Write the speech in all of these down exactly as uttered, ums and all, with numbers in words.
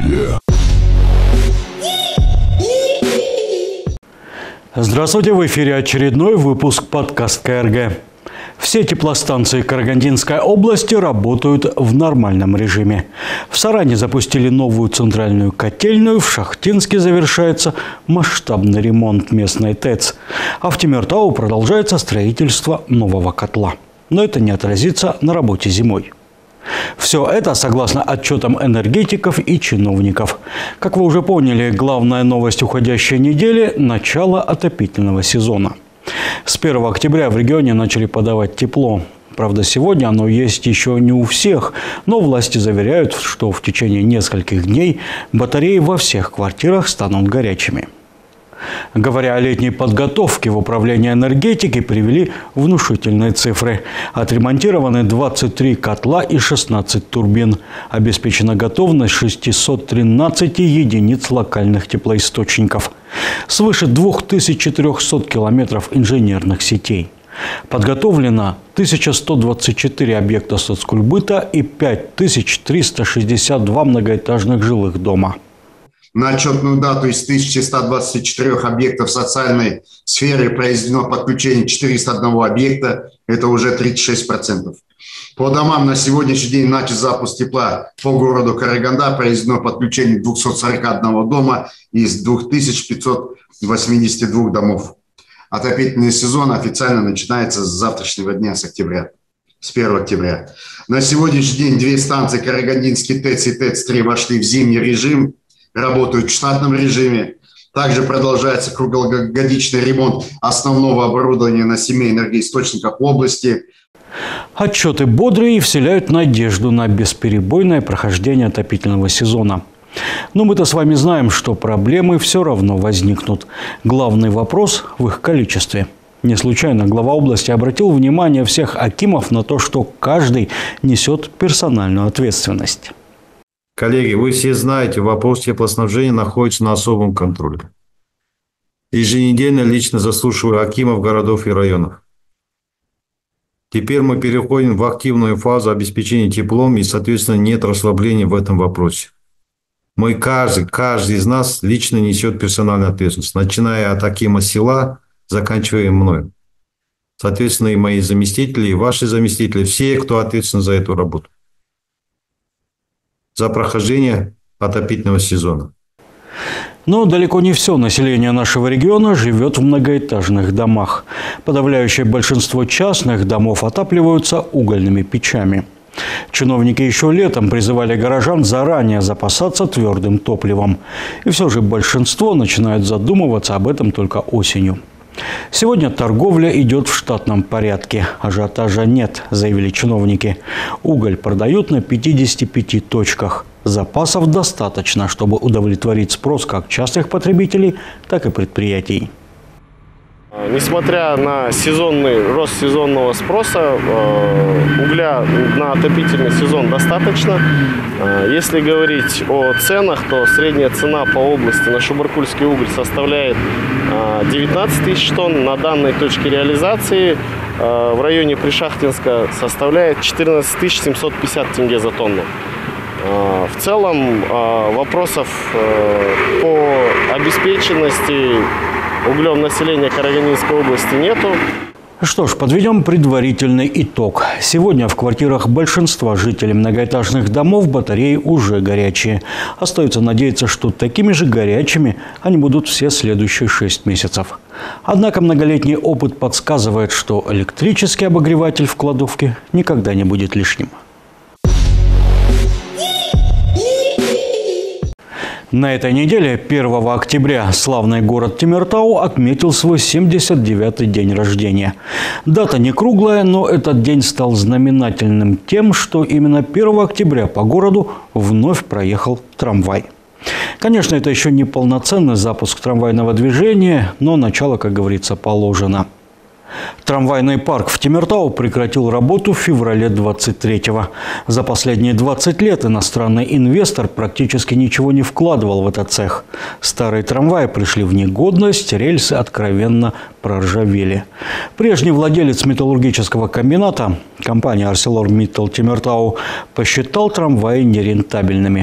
Yeah. Здравствуйте, в эфире очередной выпуск подкаст КРГ. Все теплостанции Карагандинской области работают в нормальном режиме. В Саране запустили новую центральную котельную, в Шахтинске завершается масштабный ремонт местной ТЭЦ, а в Темиртау продолжается строительство нового котла. Но это не отразится на работе зимой. Все это согласно отчетам энергетиков и чиновников. Как вы уже поняли, главная новость уходящей недели – начало отопительного сезона. С первого октября в регионе начали подавать тепло. Правда, сегодня оно есть еще не у всех, но власти заверяют, что в течение нескольких дней батареи во всех квартирах станут горячими. Говоря о летней подготовке, в управлении энергетики привели внушительные цифры. Отремонтированы двадцать три котла и шестнадцать турбин. Обеспечена готовность шестисот тринадцати единиц локальных теплоисточников. Свыше двух тысяч четырехсот километров инженерных сетей. Подготовлено тысяча сто двадцать четыре объекта соцкультбыта и пять тысяч триста шестьдесят два многоэтажных жилых дома. На отчетную дату из тысячи ста двадцати четырёх объектов социальной сферы произведено подключение четырёхсот одного объекта, это уже тридцать шесть процентов. По домам на сегодняшний день начат запуск тепла по городу Караганда, произведено подключение двухсот сорока одного дома из двух тысяч пятисот восьмидесяти двух домов. Отопительный сезон официально начинается с завтрашнего дня, с октября, с первого октября. На сегодняшний день две станции Карагандинский ТЭЦ и ТЭЦ-три вошли в зимний режим, работают в штатном режиме. Также продолжается круглогодичный ремонт основного оборудования на семи энергоисточниках области. Отчеты бодрые и вселяют надежду на бесперебойное прохождение отопительного сезона. Но мы-то с вами знаем, что проблемы все равно возникнут. Главный вопрос в их количестве. Не случайно глава области обратил внимание всех акимов на то, что каждый несет персональную ответственность. Коллеги, вы все знаете, вопрос теплоснабжения находится на особом контроле. Еженедельно лично заслушиваю акимов городов и районов. Теперь мы переходим в активную фазу обеспечения теплом и, соответственно, нет расслабления в этом вопросе. Мы, каждый, каждый из нас лично несет персональную ответственность, начиная от акима села, заканчивая мной. Соответственно, и мои заместители, и ваши заместители, все, кто ответственен за эту работу. За прохождение отопительного сезона. Но далеко не все население нашего региона живет в многоэтажных домах. Подавляющее большинство частных домов отапливаются угольными печами. Чиновники еще летом призывали горожан заранее запасаться твердым топливом. И все же большинство начинает задумываться об этом только осенью. Сегодня торговля идет в штатном порядке. Ажиотажа нет, заявили чиновники. Уголь продают на пятидесяти пяти точках. Запасов достаточно, чтобы удовлетворить спрос как частных потребителей, так и предприятий. Несмотря на сезонный рост сезонного спроса, угля на отопительный сезон достаточно. Если говорить о ценах, то средняя цена по области на шубаркульский уголь составляет девятнадцать тысяч тонн. На данной точке реализации в районе Пришахтинска составляет четырнадцать тысяч семьсот пятьдесят тенге за тонну. В целом вопросов по обеспеченности углем населения Карагандинской области нету. Что ж, подведем предварительный итог. Сегодня в квартирах большинства жителей многоэтажных домов батареи уже горячие. Остается надеяться, что такими же горячими они будут все следующие шесть месяцев. Однако многолетний опыт подсказывает, что электрический обогреватель в кладовке никогда не будет лишним. На этой неделе, первого октября, славный город Темиртау отметил свой семьдесят девятый день рождения. Дата не круглая, но этот день стал знаменательным тем, что именно первого октября по городу вновь проехал трамвай. Конечно, это еще не полноценный запуск трамвайного движения, но начало, как говорится, положено. Трамвайный парк в Темиртау прекратил работу в феврале двадцать третьего. За последние двадцать лет иностранный инвестор практически ничего не вкладывал в этот цех. Старые трамваи пришли в негодность, рельсы откровенно проржавели. Прежний владелец металлургического комбината, компания ArcelorMittal Темиртау, посчитал трамваи нерентабельными.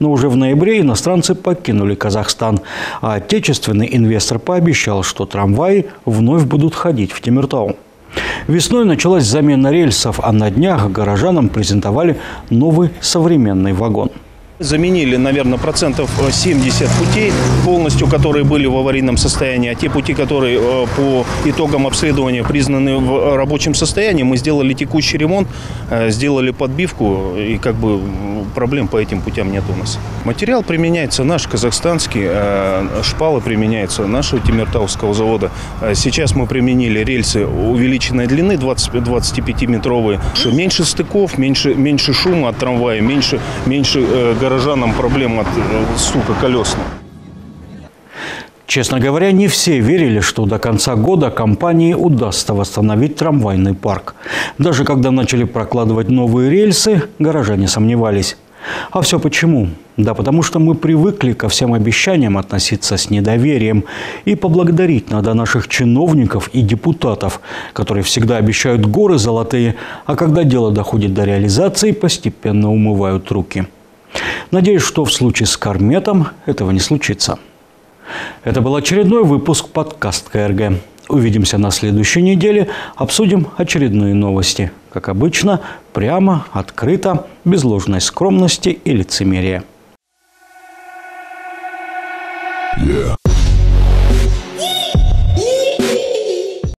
Но уже в ноябре иностранцы покинули Казахстан, а отечественный инвестор пообещал, что трамваи вновь будут ходить в Темиртау. Весной началась замена рельсов, а на днях горожанам презентовали новый современный вагон. Заменили, наверное, процентов семьдесят путей полностью, которые были в аварийном состоянии. А те пути, которые по итогам обследования признаны в рабочем состоянии, мы сделали текущий ремонт, сделали подбивку, и как бы проблем по этим путям нет у нас. Материал применяется наш, казахстанский, шпалы применяются нашего Темиртауского завода. Сейчас мы применили рельсы увеличенной длины, двадцатипятиметровые. Меньше стыков, меньше, меньше шума от трамвая, меньше, меньше городов. Горожанам проблем от стука колес. Честно говоря, не все верили, что до конца года компании удастся восстановить трамвайный парк. Даже когда начали прокладывать новые рельсы, горожане сомневались. А все почему? Да потому что мы привыкли ко всем обещаниям относиться с недоверием. И поблагодарить надо наших чиновников и депутатов, которые всегда обещают горы золотые, а когда дело доходит до реализации, постепенно умывают руки. Надеюсь, что в случае с Карметом этого не случится. Это был очередной выпуск подкаст КРГ. Увидимся на следующей неделе, обсудим очередные новости. Как обычно, прямо, открыто, без ложной скромности и лицемерия.